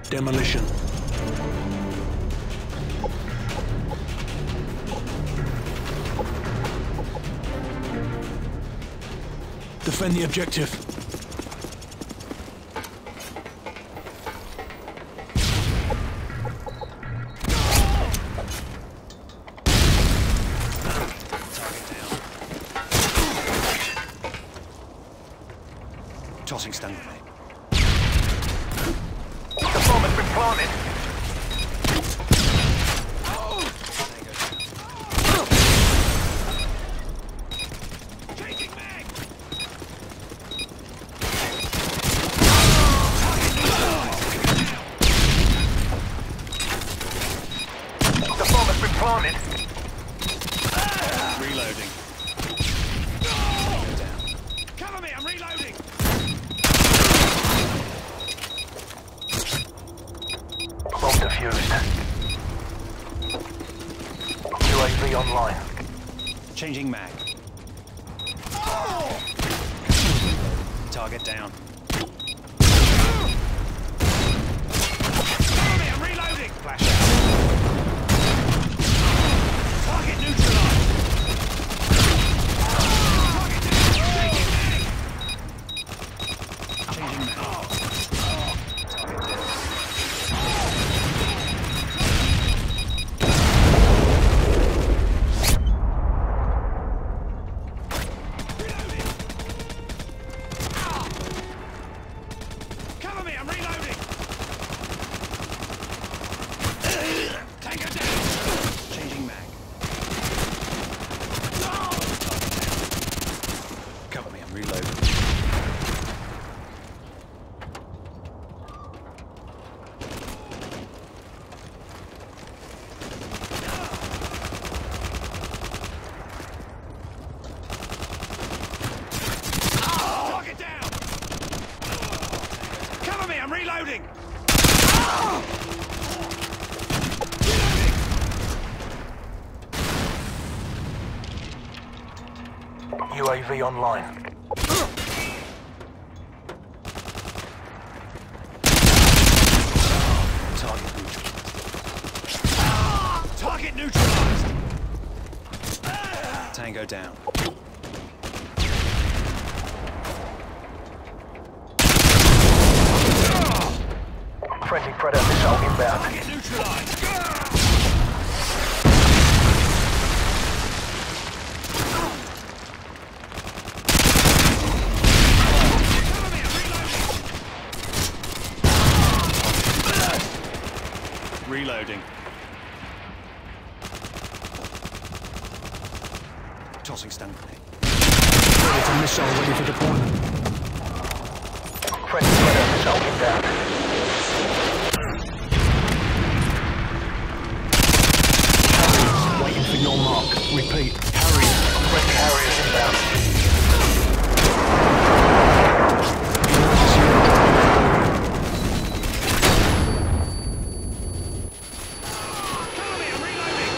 Demolition. Defend the objective. Tossing stun grenade. The bomb has been planted. Changing mag. The bomb has been planted. Reloading. Cover me, I'm reloading. Bomb defused. UAV online. Changing mag. Target down. Cover me, I'm reloading. Flash out. Target neutralized. Target down. Changing mag. Target down. Cover me, I'm reloading! Tango down! Changing mag. Cover me, I'm reloading. Target down! Cover me, I'm reloading! UAV online. Target neutralized! Tango down. Friendly Predator missile inbound. Target neutralized! Cover me, I'm reloading! Reloading. Tossing stun grenade. Predator missile ready for deployment. Friendly Predator missile inbound. Waiting for your mark. Repeat. Harrier. Friendly Harriers inbound. Cover me, I'm reloading!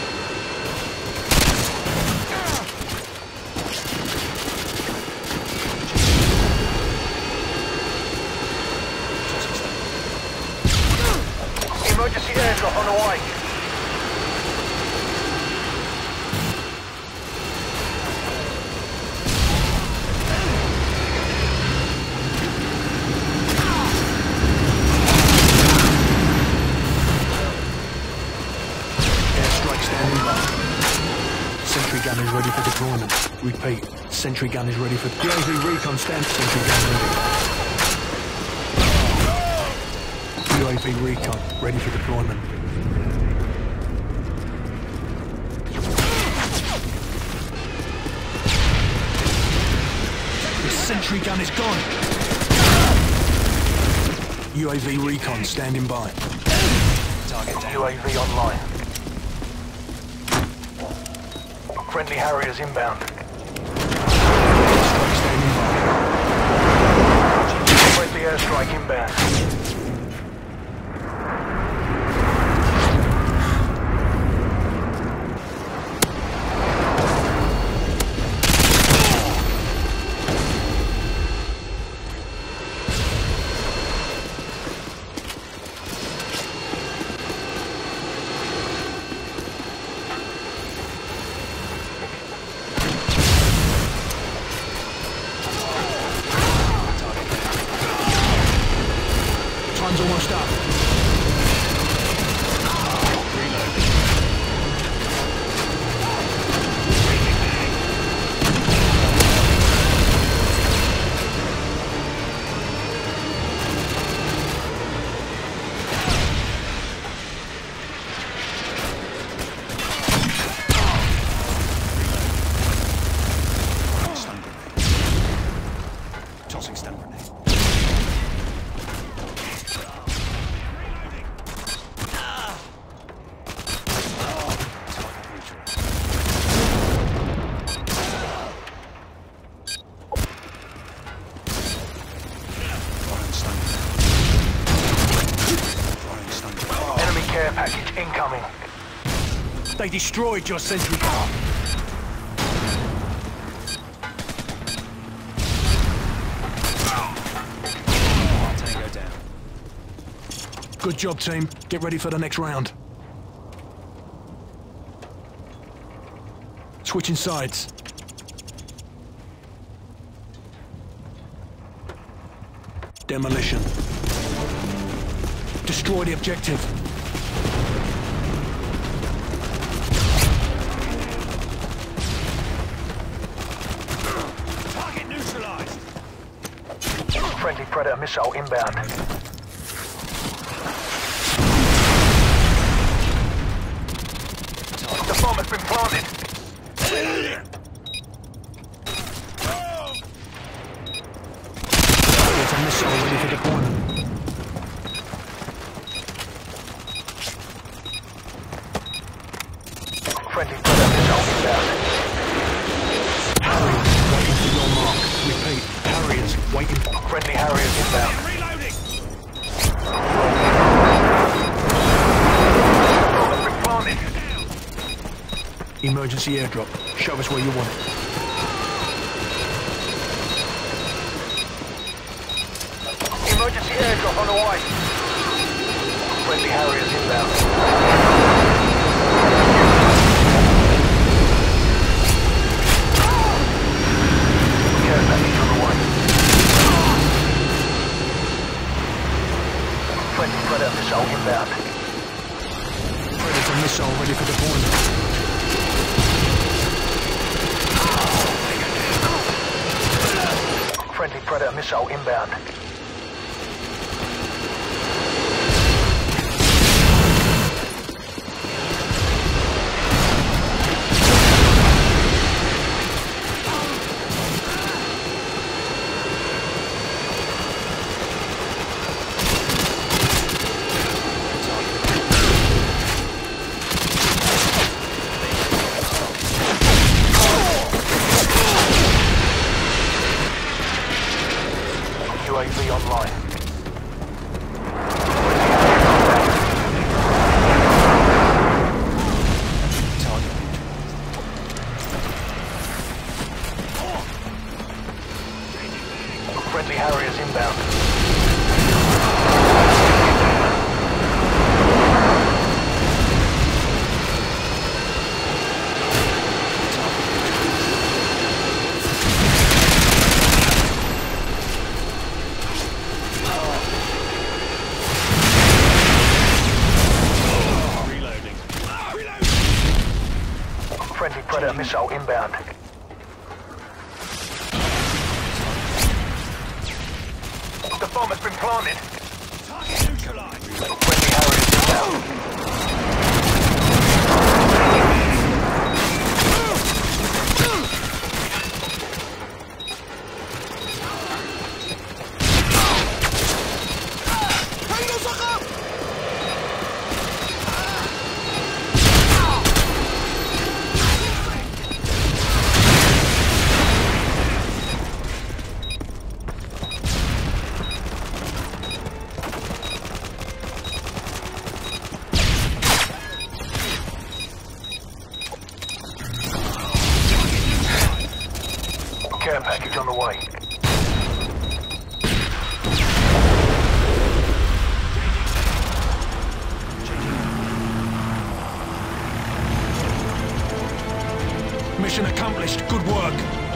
Emergency airdrop on the way. Airstrike standing by. Sentry gun is ready for deployment. Repeat. Sentry gun is ready for... UAV recon stand. Sentry gun ready. UAV recon ready for deployment. The sentry gun is gone. UAV recon standing by. Target down. UAV online. Friendly Harriers inbound. Airstrike standing by. Friendly airstrike inbound. They destroyed your sentry. Tango down. Good job, team. Get ready for the next round. Switching sides. Demolition. Destroy the objective. Target neutralized. Friendly Predator missile inbound. The bomb has been planted. There's a missile ready for deployment. Friendly Predator missile inbound. Harriers waiting for your mark. Repeat, Harriers waiting. Friendly Harriers inbound. Reloading. Bomb has been planted. Emergency airdrop. Show us where you want it. Emergency airdrop on the way. Friendly Harriers inbound. Care package on the way. Friendly Predator missile inbound. Predator missile ready for deployment. Friendly Predator missile inbound. UAV online. Target. Friendly Harriers inbound. Reloading. Friendly Predator missile inbound. The bomb has been planted. Target neutralized. Friendly Harriers inbound. Care package on the way. Mission accomplished. Good work.